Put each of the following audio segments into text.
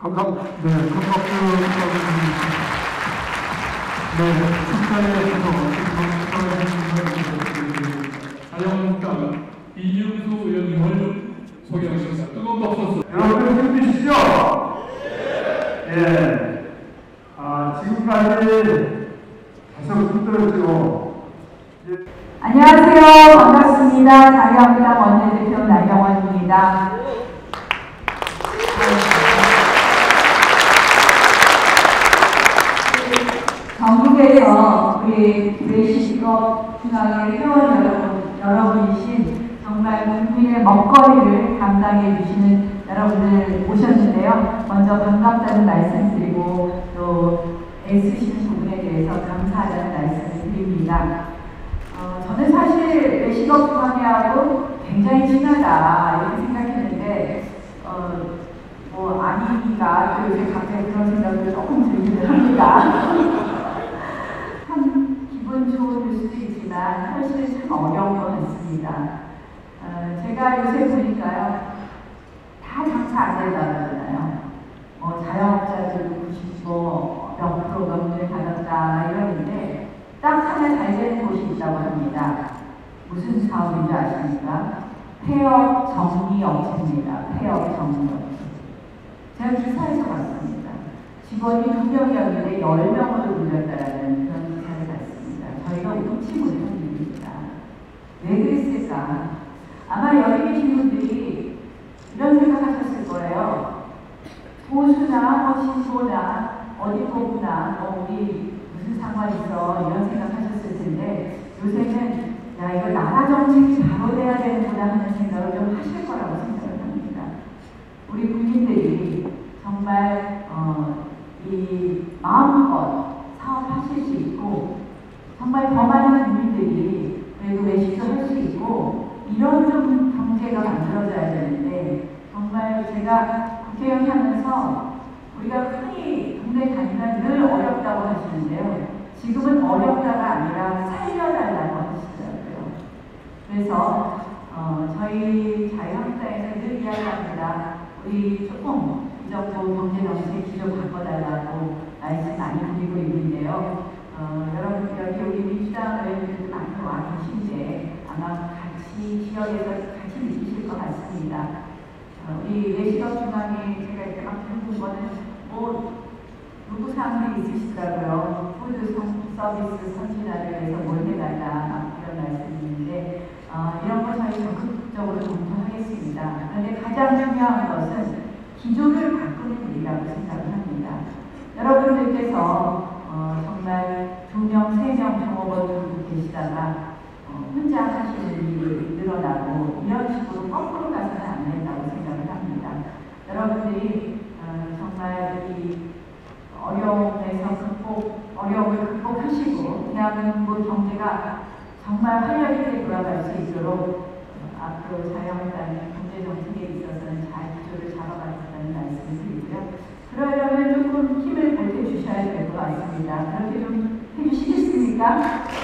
감사합니다. 네, 감사합니다. 네, 축하에 자유한국당 이준수 의원님을 소개하겠습니다. 뜨거운 박수. 여러분 힘드시죠? 예. 지금까지 계속 힘들었죠. 예. 안녕하세요. 반갑습니다. 자유한국당 원내대표 나경원입니다. 전국에서 우리 외식업 중앙회 회원 여러분이신 정말 국민의 먹거리를 담당해 주시는 여러분들 오셨는데요. 먼저 반갑다는 말씀드리고 또 애쓰시는 부분에 대해서 감사하다는 말씀을 드립니다. 저는 사실 외식업 중앙회하고 굉장히 친하다 이렇게 생각했는데 아니니까 또 요새 갑자기 그런 생각을 조금 들기는 합니다. 참 기분 좋을 수도 있지만 사실 참 어려운 것 같습니다. 제가 요새 보니까요, 다 장사 안 된다잖아요. 자영업자들 90몇 프로가 문을 닫았다 이러는데 딱 하나 잘 되는 곳이 있다고 합니다. 무슨 사업인지 아십니까? 폐업 정리 업체입니다. 폐업 정리 업체. 제가 기사에서 봤습니다. 직원이 2명이었는데 10명으로 늘렸다라는 그런 기사를 봤습니다. 저희가 웃지 못한 일입니다. 왜 그랬을까? 아마 여기 계신 분들이 이런 생각하셨을 거예요. 보수나 신보나 어디 보구나 우리 무슨 상관이 있어 이런 생각하셨을 텐데 요새는 야 이거 나라 정책이 바로 돼야 되는구나 하는 생각을 좀 하실 거라고 생각을 합니다. 우리 국민들이 정말 이 마음껏 사업하실 수 있고 정말 더 많은 국민들이 그래도 외식도 할 수 있고 이런 좀 경제가 만들어져야 되는데 정말 제가 국회의원 하면서 우리가 흔히 동네 다니면 늘 어렵다고 하시는데요. 지금은 어렵다가 아니라 살려달라고 하시더라고요. 그래서 저희 자유한국당에서 늘 이야기합니다. 우리 조금 이 정도 경제정책 기조 바꿔달라고 말씀 많이 드리고 있는데요. 여러분 여기 우리 민주당 의원님들도 많이 와 계신데 아마 같이 지역에서 같이 느끼실 것 같습니다. 우리 외식업 중앙에 제가 이렇게 막 들은 거는 요구 사항들이 있으시더라고요. 푸드 서비스 선진화를 위해서 뭘 해달라 막 이런 말씀이 있는데 이런 거 저희 적극적으로 검토하겠습니다. 그런데 가장 중요한 것은 기조를 바꾸는 일이라고 생각을 합니다. 여러분들께서 정말 2명, 3명 종업원 들고 계시다가 혼자 하시는 일이 늘어나고 이런 식으로 거꾸로 가서는 안 된다고 생각을 합니다. 여러분들이 정말 이 어려움을 극복하시고 대한민국 경제가 정말 활력 있게 돌아갈 수 있도록 앞으로 자유한국당의 경제정책에 있어서는 잘 기조를 잡아가겠다는 말씀을 드리고요. 그러려면 조금 힘을 보태주셔야 될 것 같습니다. 그렇게 좀 해주시겠습니까?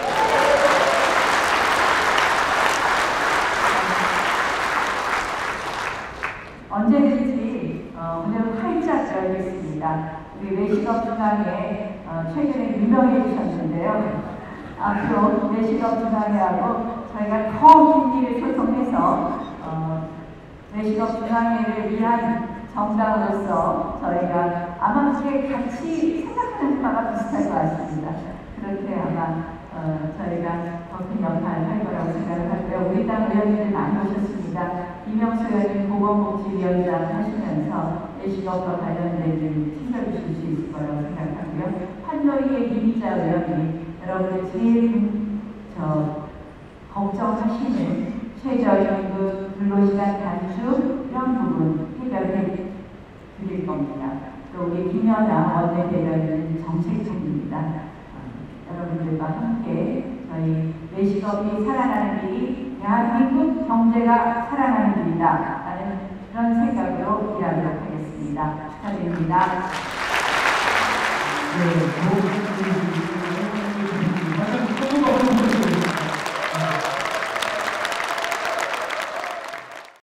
언제든지 문을 활짝 열겠습니다. 우리 외식업 중앙회 최근에 유명해지셨는데요. 앞으로 외식업 중앙회하고 저희가 더 긴밀히 소통해서 외식업 중앙회를 위한 정당으로서 저희가 아마 그게 같이 생각하는 바가 비슷할 것 같습니다. 그렇게 아마 저희가 더 큰 역할을 할 거라고 생각을 하고요. 우리 당 의원님들 많이 오셨습니다. 이명수 의원님 보건복지위원장 하시면서 외식업과 관련된 일 챙겨주실 수 있을 거라고 생각하고요. 판노이의 이미자 의원님 여러분들 제일 걱정하시는 최저임금, 근로시간 단축 이런 부분 해결해 드릴 겁니다. 또 우리 김연아 원내대변인 정책총리입니다. 여러분들과 함께 저희 외식업이 살아나는 일이 대한민국 경제가 살아나는 일이다 라는 그런 생각으로 일하도록 하겠습니다. 축하드립니다. 네,